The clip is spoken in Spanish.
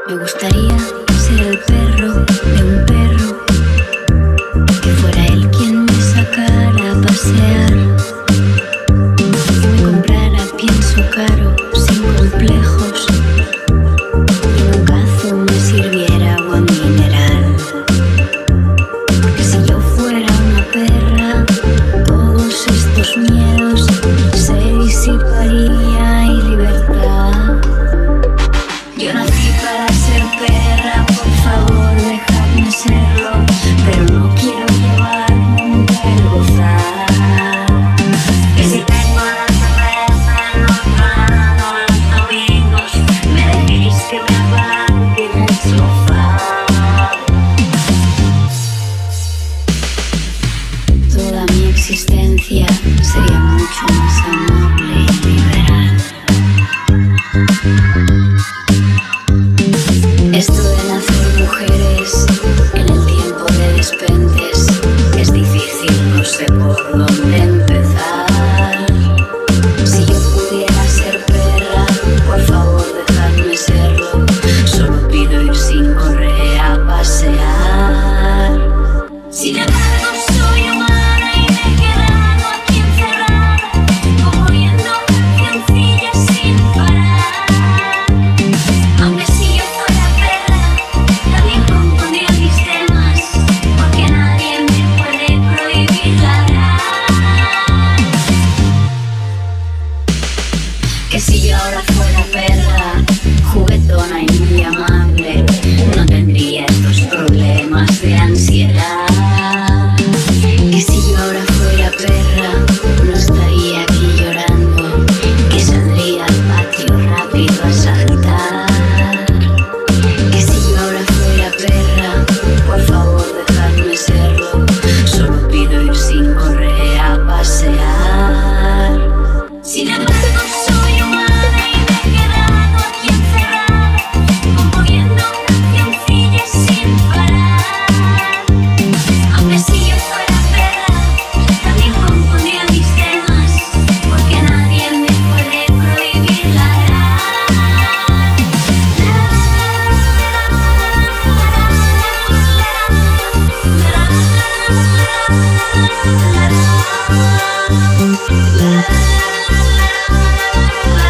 Me gustaría ser el perro de un perro, que fuera él quien me sacara a pasear, que me comprara pienso caro sin complejos y en un cazo me sirviera agua mineral. Porque si yo fuera una perra, todos estos miedos se disiparía y libertad. Yo nací para ser perra, por favor dejadme serlo, pero no quiero llevar nunca el gozar. Que si tengo la cerveza en otro lado los domingos, me decís que me aguante en el sofá. Toda mi existencia sería mucho más amable y liberal. Esto de nacer mujeres en el tiempo de despentes es difícil, no sé por dónde empezar. Si yo pudiera ser perra, por favor dejadme serlo. Solo pido ir sin correa a pasear. Sin embargo soy humana y me he quedado aquí encerrada, componiendo cancioncillas sin parar. Aunque si yo fuera perra, también compondría mis temas, porque nadie me puede prohibir ladrar. Que si yo ahora fuera perra, juguetona y muy amable, no tendría estos problemas de ansiedad. Que si yo ahora fuera perra, no estaría aquí llorando, que saldría al patio rápido a saltar. Que si yo ahora fuera perra, por favor dejadme serlo. Solo pido ir sin correa a pasear. Sin embargo soy humana y me he quedado aquí encerrada, componiendo cancioncillas sin parar. Aunque si yo fuera perra, también compondría mis temas, porque nadie me puede prohibir ladrar. La